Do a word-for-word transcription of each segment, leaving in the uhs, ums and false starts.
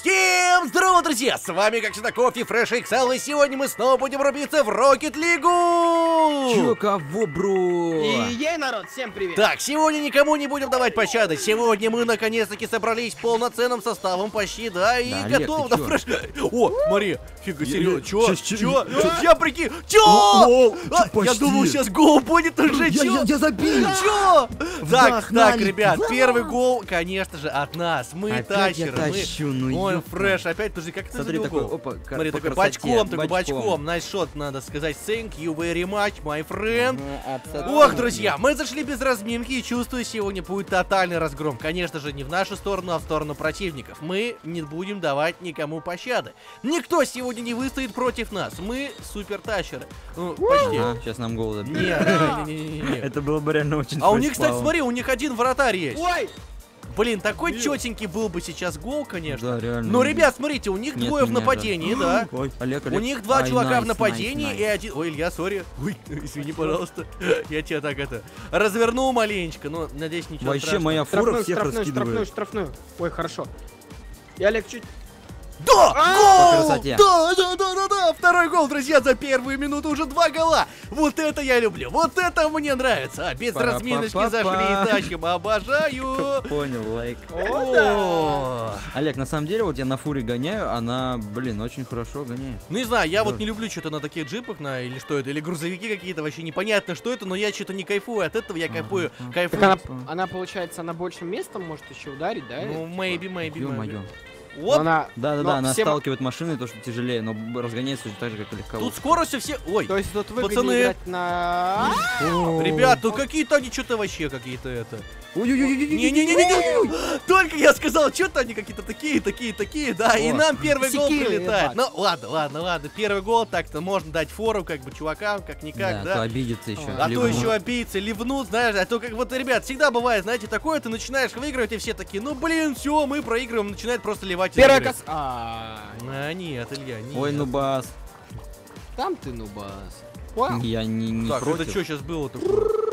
Всем здорово, друзья! С вами, как всегда, Кофе, Фреш и Иксел, и сегодня мы снова будем рубиться в Rocket League! Чё, кого, бро? И ей, народ, всем привет! Так, сегодня никому не будем давать пощады. Сегодня мы наконец-таки собрались полноценным составом почти, да, и Да, Олег, готовы. ты Да, чё? Фреш... О, смотри, фига серьезно. я- Чё? чё- Чё? чё? Я прикинь. Чё? О, А, чё, Я почти. думал, сейчас гол будет уже. Я, Чё? я, я забил! Чё? Так, так, Вдохновили. ребят, Да. первый гол, конечно же, от нас. Мы Опять я тащеры. мы- тащу, ну Ой, ёпта. Фреш, опять, подожди, как ты Смотри, забил такой, гол? опа, ка- Смотри, по такой красоте, бочком, такой бочком. бочком. Nice shot, надо сказать. Thank you very much, my friend. Ну, абсолютно. Ох, друзья, мы зашли без разминки и чувствую, сегодня будет тотальный разгром. Конечно же, не в нашу сторону, а в сторону противников. Мы не будем давать никому пощады. Никто сегодня не выстоит против нас. Мы супер тащеры. Ну, почти. Ага, сейчас нам гол забьют. Не-не-не-не-не. Это было бы реально очень А у них, кстати, фейспалм. смотри, у них один вратарь есть. Ой! Блин, такой четенький был бы сейчас гол, конечно. Да, реально. Но, ребят, смотрите, у них Нет двое в меня, нападении, да. Ой, Олег, У Олег. них два Ай, чувака найс, в нападении найс, и найс. один... Ой, Илья, сори. Ой, извини, пожалуйста. Я тебя так это... Развернул маленечко, но, надеюсь, ничего Вообще, страшного. моя фура Штрафную, всех штрафную, штрафную, раскидывает. штрафную. Ой, хорошо. И Олег чуть... Да! По Гол! красоте. Да, да, да, да, да! Второй гол, друзья, за первую минуту уже два гола! Вот это я люблю, вот это мне нравится! А, без Пара-па-па-па. разминочки зашли и тащим, обожаю! Понял, лайк. О, да! О. Олег, на самом деле, вот я на фуре гоняю, она, блин, очень хорошо гоняет. Ну не знаю, я вот Да. не люблю что-то на таких джипах, на или что это, или грузовики какие-то, вообще непонятно, что это, но я что-то не кайфую от этого, я кайфую, Ага. кайфую. Так она, она, получается, она большим местом может еще ударить, да? Ну, maybe, maybe, maybe. Ё-моё. Но Вот, она... Да-да-да, но она всем- сталкивает машины, то, что тяжелее, но разгоняется точно так же, как и легковушка. тут скорость все... Ой, То есть тут выгоднее Пацаны. играть на... ребят, ну какие-то они что-то вообще какие-то это... Ой-ой-ой-ой-ой-ой. Не-не-не-не-не! Только я сказал, что-то они какие-то такие, такие, такие, да, и О, нам первый гол секиры, прилетает. ебать. Ну, ладно, ладно, ладно, первый гол, так-то можно дать фору, как бы, чувакам, как-никак, Да, да. то обидится еще. А Либо то ну, еще обидятся, ливнут, знаешь, а то как вот, ребят, всегда бывает, знаете, такое, ты начинаешь выигрывать, и все такие, ну, блин, все, мы проигрываем, начинает просто ливать из Первая игры. кос... А, А, нет, Илья, нет. Ой, ну бас. там ты, нубас. Вау. Я не, не Так, против. это что сейчас было такое?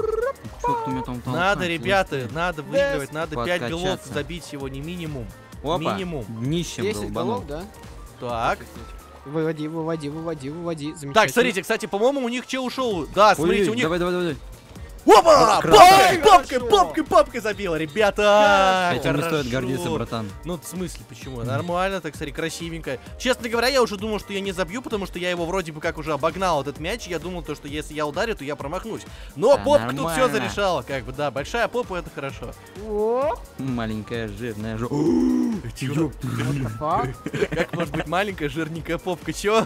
Чё кто меня там толкает? Надо, ребята, надо выигрывать, надо пять голов Подкачаться. забить сегодня минимум. Опа, минимум. днищем десять долбанул. голов, да? Так. Выводи, выводи, выводи, выводи. Замечательно. Так, смотрите, кстати, по-моему, у них че ушел. Да, смотрите, Ой, у них... давай, давай, давай. Опа! Вот Папкой, красавчик. папкой, Хорошо. папкой, папкой забила, ребята! Этим не стоит Хорошо. гордиться, братан. Ну, в смысле, почему? Нормально, так, смотри, красивенько. Честно говоря, я уже думал, что я не забью, потому что я его вроде бы как уже обогнал, этот мяч. Я думал, то, что если я ударю, то я промахнусь. Но Да, попка тут все нормально. зарешала, как бы, да. Большая попа, это хорошо. Оп, Маленькая жирная жо... Чё? what the fuck? Как может быть маленькая жирненькая попка, чё?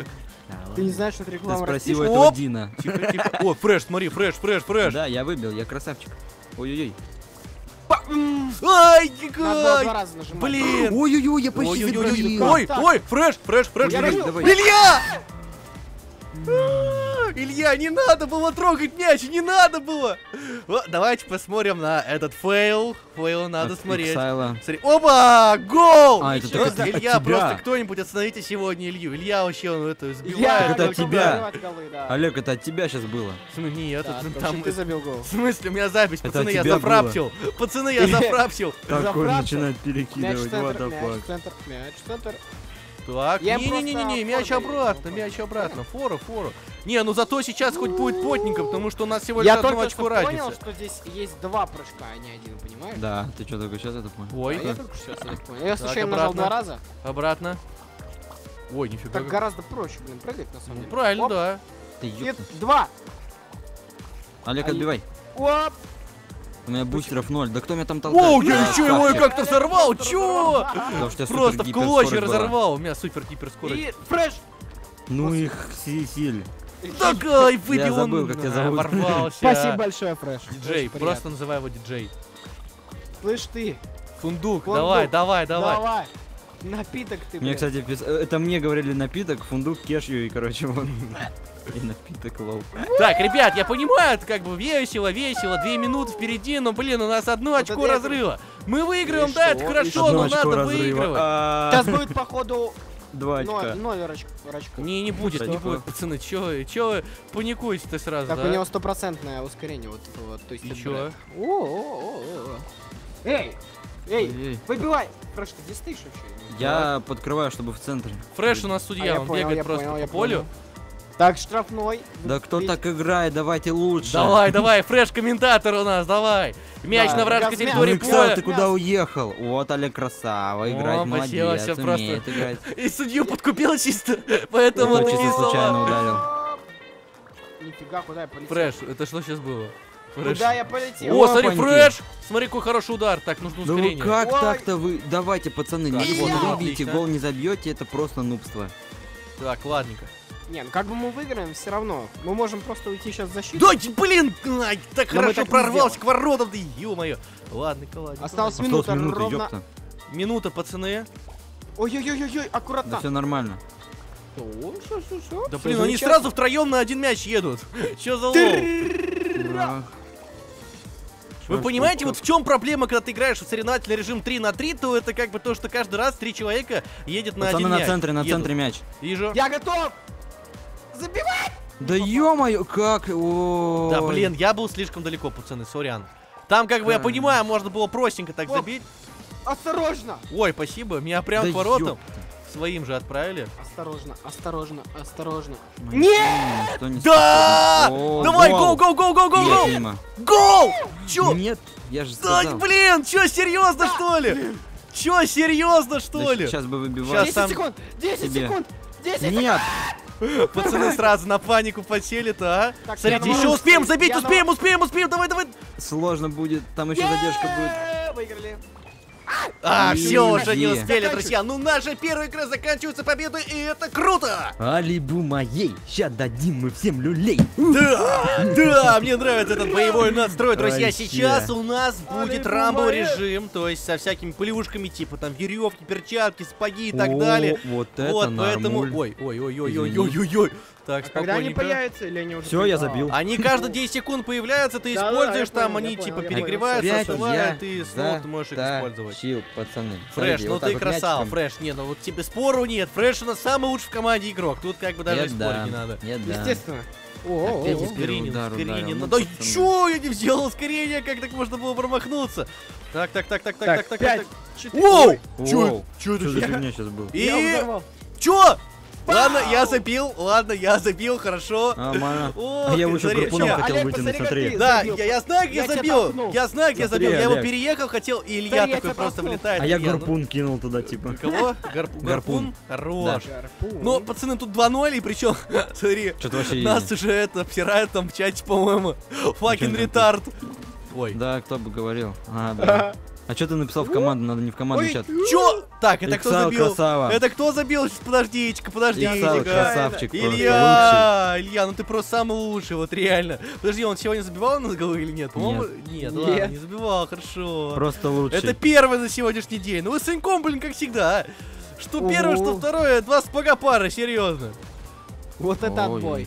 Ты не знаешь, что это Ты реклама спроси у растишек? этого Оп. Дина. Тихо, тихо. О, фреш, смотри, фреш, фреш, фреш. Да, я выбил, я красавчик. Ой-ой-ой. Ай, Надо было два какой! раза нажимать. Блин! Ой-ой-ой, я почти Ой-ой-ой, забил. ой, Так. ой, фреш, фреш, фреш, Я фреш. забил. Давай. Илья! А, Илья, не надо было трогать мяч, не надо было. О, давайте посмотрим на этот фейл. Фейл надо От смотреть. Иксайла. Смотри. Опа! Гол! А, это Ну, так от Илья, тебя. просто кто-нибудь остановите сегодня Илью. Илья вообще, он это Я сбивает. это от должен тебя. забивать голы, да. Олег, это от тебя сейчас было. Ну, нет, Да, это в там... общем, ты забил гол. В смысле, у меня запись, Это пацаны, от я тебя зафрапсил. Пацаны, я зафрапсил. Так он Заправка. начинает Мяч в перекидывать, what центр, the мяч fuck. в центр, мяч в центр. Так, Я им не-не-не-не, просто мяч фору даю, обратно, ну, мяч понял. обратно, фора, фора. Не, ну зато сейчас хоть будет плотненько, потому что у нас всего лишь Я одно только очко что понял, разницы. что здесь есть два прыжка, а не один, понимаешь? Да, ты что только сейчас это понял? Ой, Да, я только сейчас это понял. Я случайно Так, нажал обратно. два раза. обратно. Ой, нифига. Так как- гораздо проще, блин, прыгать на самом Ну, деле. правильно, Оп, да. Ты Нет, ёпта. два. Олег, А я- отбивай. Оп. У меня бустеров ноль. Да кто меня там толкает? О, я Да, еще его и красавчик. как-то взорвал, чё? Потому что я Просто в супер-гипер клочья скорость была. разорвал, у меня супер-гипер скорость. И фреш. Ну их силь. Такой выбил забыл, он, как тебя а, зовут. ворвался. Спасибо большое, фреш. Диджей, Очень просто приятно. называй его диджей. Слышь ты, Фундук, Фундук, давай, давай, давай. давай. Напиток ты, Мне, блин. кстати, пис- э, это мне говорили напиток, фундук, кешью и, короче, вот. И напиток лол. Так, ребят, я понимаю, это как бы весело, весело, две минуты впереди, но, блин, у нас одно Вот очко это- разрыва. Мы выиграем, И да, что? это И хорошо, что? но Одно очко надо разрыва. выигрывать. А, Сейчас будет, походу, Два ноль, очка. ноль оч- очков. Не, не будет, не Что? будет, пацаны, чё, чё вы паникуете-то сразу, Так, да? у него стопроцентное ускорение вот это вот. То есть И это, чё? блядь. О-о-о-о. Эй! Эй! Ой-ой. Выбивай! Просто где стоишь вообще? Я подкрываю, чтобы в центре. Фреш у нас А, судья, я он понял, бегает я просто понял, по я полю. понял. Так, штрафной. Да кто Ведь- так играет? Давайте лучше. Давай, давай, Фреш комментатор у нас, давай. Мяч Да, на вражеской размял. территории Ну, Иксар, поля. ты куда уехал? Вот Олег красава, играть О, спасибо, молодец, всё умеет просто. играть. И судью подкупил чисто, поэтому Ну, чисто такие слова. случайно ударил. Нифига, куда я полетел? Фреш, это что сейчас было? Фреш. Куда я полетел? О, смотри, Опаньки. Фреш! Смотри, какой хороший удар. Так, нужно Да вы ускорение. как Ой. так-то вы? Давайте, пацаны, Так, не вот, забейте, отлично. гол не забьете, это просто нубство. Так, ладненько. Не, ну как бы мы выиграем, все равно. Мы можем просто уйти сейчас в защиту. Да, блин! Ай, так Но мы хорошо так не прорвался сделаем. к воротам, ты, ё-моё. Ладно-ка, ладно. Осталось Осталась минута, минута, ровно. ёпта. Минута, пацаны. Ой-ой-ой-ой, Да аккуратно. все нормально. О, всё, всё, всё. Да Всё блин, они замечательно. сразу втроем на один мяч едут. Чё за лол? Ах. Вы Чё, понимаете, что, вот в чем проблема, когда ты играешь в соревновательный режим три на три, то это как бы то, что каждый раз три человека едет на Пацаны, один на мяч. центре, на Едут. центре мяч. Вижу. Я готов! Забивай! Да ё-моё, как? Ой. Да блин, я был слишком далеко, пацаны, сорян. Там, как бы, я Да. понимаю, можно было простенько так Оп. забить. Осторожно! Ой, спасибо, меня прям Да к воротам ёпта. своим же отправили. Осторожно, осторожно, осторожно. Мои Нет! сильные, что не Да! способны. О, Давай, гол. гол, гол, гол, гол, гол, Нет, гол! мимо. Гол! Чё? Нет, я же Да, сказал. блин, чё, серьезно, что ли? Чё, серьезно, что ли? Сейчас бы выбивал. Щас десять сам секунд! десять себе. секунд! десять! Нет! Пацаны сразу на панику подсели-то, а? Так, Смотрите, я еще на- успеем забить, я на- успеем, успеем, успеем, давай, давай. Сложно будет, там еще задержка будет. Е-е-е, Выиграли. А, Иди. все, уже не успели, Заканчивай. друзья. Ну, наша первая игра заканчивается победой, и это круто! Алибу моей, ща дадим мы всем люлей. Да, да, мне нравится этот боевой настрой, друзья. Вообще. Сейчас у нас будет Алибу рамбо моя. режим, то есть со всякими плюшками, типа там веревки, перчатки, сапоги и так О, далее. Вот это Вот, поэтому... нормуль. Ой, ой, ой, ой, ой, ой, ой, ой. Так, А когда они спокойненько. появятся или они уже... Всё, я появятся? забил. Они каждые десять секунд появляются, ты Да-да, используешь, я там понял, они я типа понял, я перегреваются, Пять остывают, я и снова ты можешь их использовать. затащил, пацаны. Фреш, Смотрите, ну вот ты так вот красава, мячиком. Фреш, не, ну вот тебе спору нет, Фреш у нас самый лучший в команде игрок, тут как бы даже и Нет, спорить да. не надо. Нет, да. Естественно. Опять О-о-о. из первого Ускорение, удара ускорение, ударил, ну ну, да пацаны. чё, я не взял ускорение, как так можно было промахнуться? Так, так, так, так, так, так, Так, так, пять, так. четыре. Воу! Ой, Чё, Воу. чё это Что за сейчас? фигня сейчас был? я И... взорвал. Чё? Ладно, я забил, ладно, я забил, хорошо. Нормально. О, А я его еще смотри, гарпуном ща. хотел Олег, вытянуть, посмотри, как смотри. ты- Да, забил. я, я знаю, как я, Я тебя забил. толкнул. Я знаю, как я Смотри, забил. Я его Олег. переехал, хотел, и Илья Смотри, я такой тебя просто толкнул. влетает. А я Илья, ну- гарпун кинул туда, типа. Кого? Гарп- Гарпун? Гарпун. Хорош. Гарпун. Ну, пацаны, тут два ноль, и причем, смотри, Что-то вообще нас easy. уже это обсирают там в чате, по-моему. Факин там ретард. Ой. Да, кто бы говорил. А, да. А что ты написал в команду? Надо не в команду Ой, чат. Чё? Так, это кто Иксал забил? красава. Это кто забил? Подождите-ка, Иксал подождите-ка. красавчик. просто Илья, Илья, ну ты просто самый лучший, вот реально. Подожди, он сегодня забивал на головы или нет? По-моему, нет, Нет. ладно, не забивал, хорошо. лучший. Просто лучший. Это первый на сегодняшний день. Ну вы с Саньком, блин, как всегда. а. Что первое, что Ого. второе, два спага пары, серьезно. Вот это Ой. отбой.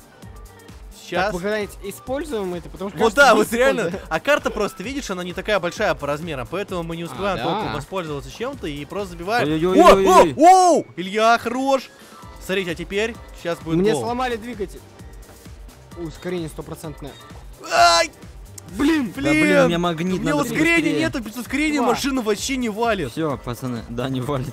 Сейчас. Так, мы когда-нибудь используем это, потому что... Вот кажется, да, десять вот реально. секунд. А карта просто, видишь, она не такая большая по размерам, поэтому мы не успеваем А, толком да. воспользоваться чем-то и просто забиваем. Ой-ой-ой-ой-ой. О, о, о, Илья, хорош. Смотрите, а теперь сейчас будет Мне гол. сломали двигатель. Ускорение стопроцентное. Ай, Блин! Да блин, у меня блин. магнит, У меня надо ускорения быстрее. нету, без ускорения Два. машина вообще не валит. Все, пацаны, да, не валит.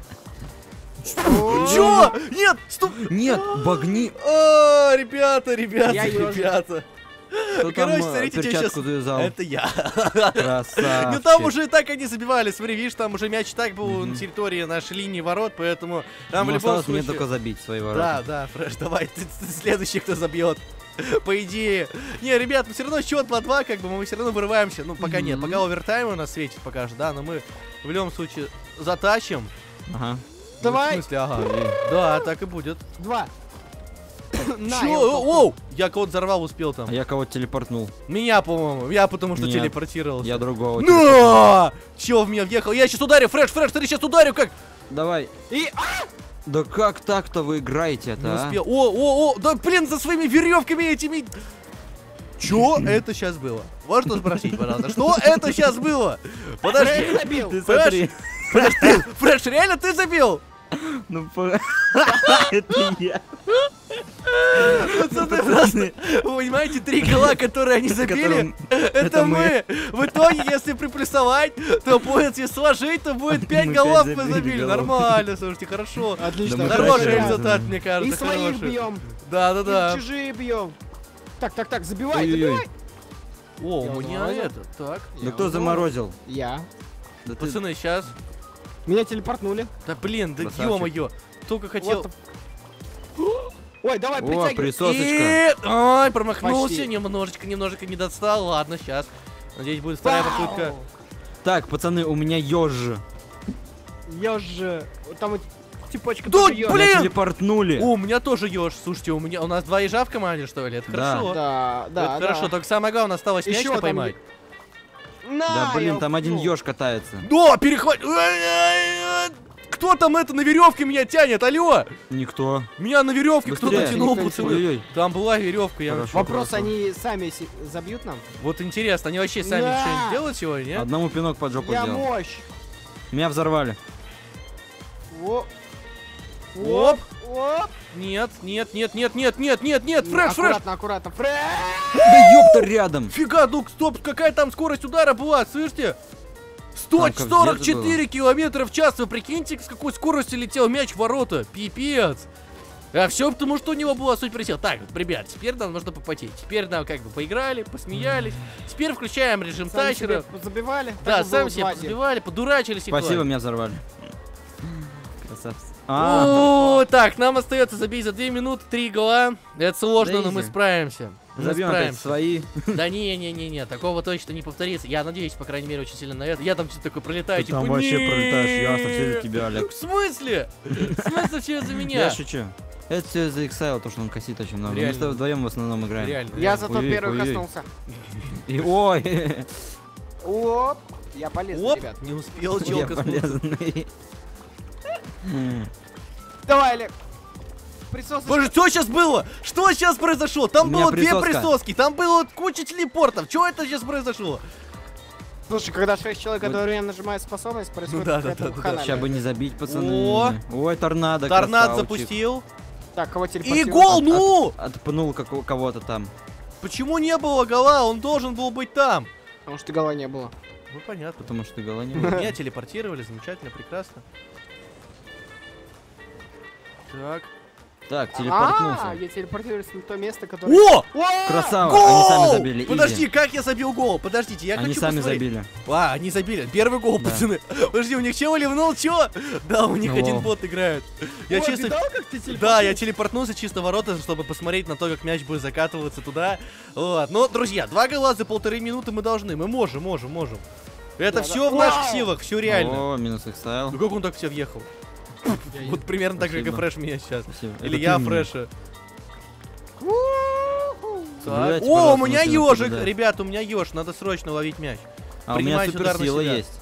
Чё? Нет, стоп. Нет, багни. А, ребята, ребята, Я ежик. ребята. Кто там Короче, э, смотрите, я перчатку щас- завязал? Это я. Красавчик. Ну там уже и так они забивали, смотри, видишь, там уже мяч и так был Мгм. на территории нашей линии ворот, поэтому там в Ну, любом осталось мне случае... только забить свои Да, ворота. да, Фреш, давай, ты, ты следующий, кто забьет. По идее. Не, ребят, мы все равно счет два-два, как бы мы все равно вырываемся. Ну, пока нет, Мгм. пока овертайм у нас светит пока же, да, но мы в любом случае затащим. Ага. Давай. Ну, в смысле, ага. Да, так и будет. Два. На, Чё? я упал. Оу! Я кого-то взорвал, успел там. А я кого-то телепортнул. Меня, по-моему. Я потому что Нет. телепортировался. Я другого. телепортнул. Но! Чё в меня въехал? Я сейчас ударю, Фреш, Фреш, ты сейчас ударю как? Давай. И... Да как так-то вы Не играете-то, а? успел. О, о, о, да блин, за своими веревками этими. Чё это сейчас было? Можно спросить, пожалуйста, что это сейчас было? Подожди. Фреш забил. Ты Фреш? смотри. Фреш, ты, Фреш, реально ты забил? Ну, по- это я. Пацаны, просто, вы понимаете, три гола, которые они забили, это это мы. В итоге, если приплюсовать, то будет, если сложить, то будет пять Мы голов пять мы забили забили. голов. Нормально, слушайте, хорошо. Отлично. Да мы Хороший хорошие. результат, мне И кажется, своих хороший. бьем. Да-да-да. И чужие бьем. Так, так, так, забивай, Ой-ой-ой. забивай. О, Я у меня заморозил. это, так. Да Я кто узнал. заморозил? Я. Да ты... Пацаны, сейчас. Меня телепортнули. Да блин, да Красавчик. ё-моё. Только хотел. Вот. Ой, давай, О, притягивай. присосочка. И... Ай, промахнулся, Почти. немножечко, немножечко не достал. Ладно, сейчас. Надеюсь, будет вторая Вау! попытка. Так, пацаны, у меня ёж. Я же... вот Там вот цепочка Да, тоже ёж. блин! Меня телепортнули. О, у меня тоже еж. Слушайте, у меня у нас два ежа в команде, что ли? Это Да. хорошо. Да, да, Это да. хорошо, только самое главное, осталось Ещё мяч там поймать. На, Да, блин, я там один упнул. ёж катается. Да, перехват... Кто там это на веревке меня тянет? Алло! Никто. Меня на веревке кто-то Быстрее. тянул, Никто не пацаны. Ой-ой. Там была веревка, я Хорошо. Вопрос, Хорошо. они сами си- забьют нам? Вот интересно, они вообще сами Да. что-нибудь делают сегодня, нет? Одному пинок под жопу Я сделал. мощь. Меня взорвали. Оп. Оп. Оп. Нет, нет, нет, нет, нет, нет, нет, нет, фреш, фреш! Аккуратно, аккуратно. Фреш. Да ёпта рядом. Фига, ну стоп, какая там скорость удара была, слышите? сто как сорок где-то четыре километра в час, вы прикиньте, с какой скоростью летел мяч в ворота, пипец. А все потому, что у него была суть присел. Так, ребят, теперь нам нужно попотеть. Теперь нам как бы поиграли, посмеялись. Теперь включаем режим Сами себе тачера. забивали. Да, так и сами было себе два один. позбивали, подурачились и Спасибо, клали. меня взорвали. Красавцы. А, О, так, нам остается забить за две минуты три гола. Это сложно, Да но мы изи. справимся. Мы забьем опять справимся. свои. Да не-не-не-не, такого точно не повторится. Я надеюсь, по крайней мере, очень сильно на это. Я там что-то такое пролетаю, Ты типа, там вообще «Не-е-е». пролетаешь, ясно, все из-за тебя, Олег. В смысле? В смысле все из-за меня? Я шучу. Это все из-за Иксайла, то, что он косит очень много. Мы Реально. с тобой вдвоем в основном играем. Реально. Я реально. зато Ой-ой, первый ой-ой. коснулся. И ой, Оп. Я полезный, Оп, ребят. не успел, я челка смылся. полезный. Давай, Олег. Присосочка. Боже, что сейчас было? Что сейчас произошло? Там У меня было две присоска. присоски, там было куча телепортов. Что это сейчас произошло? Слушай, когда шесть человек Вот. одновременно нажимают способность, происходит Ну да, какая-то да, да, да. хана. Сейчас бы не забить, пацаны. О. Ой, торнадо, Торнад красавчик. запустил. Так, кого И телепортируют? гол, ну! Отпнул как- кого-то там. Почему не было гола? Он должен был быть там. Потому что гола не было. Ну, понятно. Потому что гола не Ну, было. Меня телепортировали, замечательно, прекрасно. Так. Так, А, телепортнулся. я телепортируюсь на то место, которое... О! О! Красава, Гол! они сами забили. Подожди, изи. как я забил гол? Подождите, я Они хочу сами посмотреть. забили. А, они забили. Первый гол, Да. пацаны. Подожди, у них чего ливнул, чё? Да, у них Ну, один во. бот играет. Я Ой, чисто... видал, как ты Да, телепортировался? я телепортнулся чисто в ворота, чтобы посмотреть на то, как мяч будет закатываться туда. Вот. Но, друзья, два гола за полторы минуты мы должны. Мы можем, можем, можем. Это Да, все да. в наших Вау! силах, все реально. О, минус Иксайл. Ну как он так все въехал? Вот примерно так же, как и Спасибо. Фреш меня сейчас. Спасибо. Или Это я ты меня. Фреша. У-ху. Так. Соблюдайте, О, у пожалуйста, меня машину ежик, туда. ребят, у меня еж, надо срочно ловить мяч. А у меня Принимайте удар на суперсила себя. есть.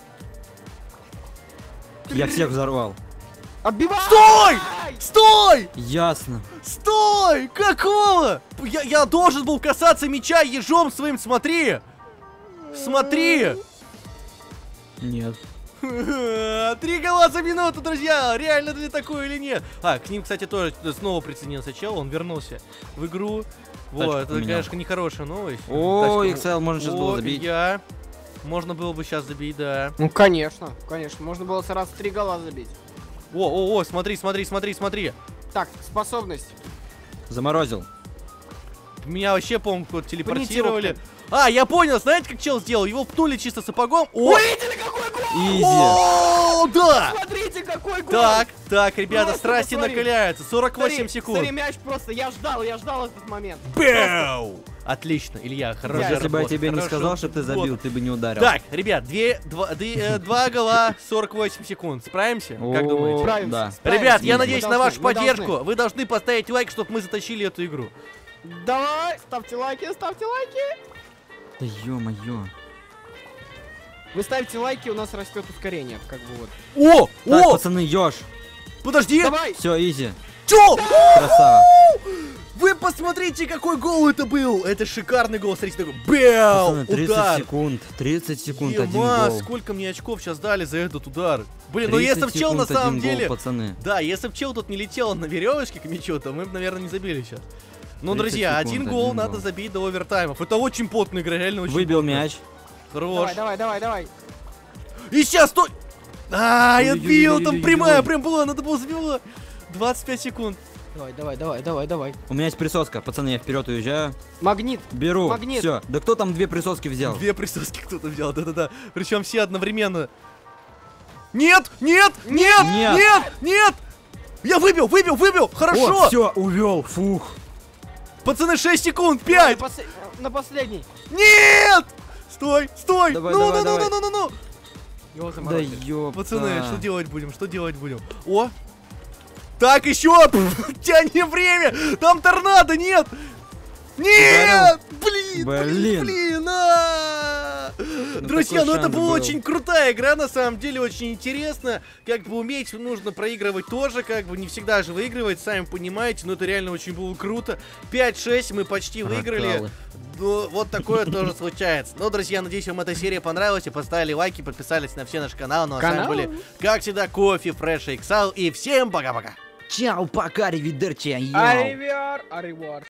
Я всех взорвал. Отбивай! Стой! Стой! Ясно. Стой! Какого? Я, я должен был касаться мяча ежом своим, смотри! Смотри! Нет. Три гола за минуту, друзья! Реально ли такое или нет? А, к ним, кстати, тоже снова присоединился чел, он вернулся в игру. Вот, Тачку это, поменял. конечно, нехорошая новость. О, Тачку- Иксайл можно сейчас было О, забить. я. Можно было бы сейчас забить, да. Ну, конечно, конечно. Можно было сразу три гола забить. О, о, о, смотри, смотри, смотри, смотри. Так, способность. Заморозил. Меня вообще, по-моему, куда-то телепортировали. Понятия А, я понял, знаете, как чел сделал? Его пнули чисто сапогом. О! Видели, какой гол? Изи. О, да! Смотрите, какой гол! Так, так, ребята, Просто страсти посмотри. накаляются. сорок восемь Смотри, секунд. смотри, мяч просто, я ждал, я ждал этот момент. Бэу! Отлично, Илья, хорошо. Даже если бы я тебе не хорошо сказал, что ты забил, работа. ты бы не ударил. Так, ребят, две, два, две, э, два гола, сорок восемь секунд. Справимся? Как О, думаете? Справимся, да. справимся. Ребят, я Мы надеюсь на должны, вашу мы поддержку. должны. Вы должны поставить лайк, чтобы мы затащили эту игру. Давай, ставьте лайки, ставьте лайки. Да ё-моё. Вы ставите лайки, у нас растет ускорение, как бы вот. О! Так, О! пацаны, ёж. Подожди! Давай! Все, изи. Чё? Красава. Вы посмотрите, какой гол это был! Это шикарный гол, смотрите, такой бэу! Пацаны, тридцать Удар! секунд, тридцать секунд, один Ема, гол. сколько мне очков сейчас дали за этот удар. Блин, ну если бы тридцать чел на секунд, самом один гол, деле... пацаны. Да, если бы чел тут не летел на веревочке к мячу, то мы бы, наверное, не забили сейчас. Ну, тридцать друзья, секунд, один гол один надо гол. забить до овертаймов. Это очень потная игра, реально очень Выбил потная. мяч. Хорош. Давай, давай, давай, давай. И сейчас, стой! А, я отбил, там Ой-ой-ой-ой-ой-ой. прямая прям была, надо было забивать. двадцать пять секунд. Давай, давай, давай, давай, давай. У меня есть присоска, пацаны, я вперед уезжаю. Магнит. Беру. Магнит. Все. Да кто там две присоски взял? Две присоски кто-то взял, да-да-да. Причем все одновременно. Нет, нет, нет, Нет. нет, нет! Я выбил, выбил, выбил! Хорошо! все, увел. Фух. Пацаны, шесть секунд, Давай, пять! на, посл- на последний. Нет! Стой, стой! Давай, ну, давай, ну, ну, давай. ну, ну, ну, ну! Его Да заморозили. ёпта. Пацаны, что делать будем? Что делать будем? О! Так, еще! Тяни время! Там торнадо, нет! Нет! Блин, блин, Блин. блин! а! Друзья, такой ну это шанс была был. очень крутая игра, на самом деле, очень интересно. Как бы уметь нужно проигрывать тоже, как бы не всегда же выигрывать, сами понимаете, но это реально очень было круто. пять-шесть мы почти выиграли. Ракалы. Ну, вот такое тоже случается. Ну, друзья, надеюсь, вам эта серия понравилась. И поставили лайки, подписались на все наши каналы. Ну, а с вами Каналы? были, как всегда, Кофе, Фреш и Иксал. И всем пока-пока! Чао, пока, ривидерчи. Аривер, аривер.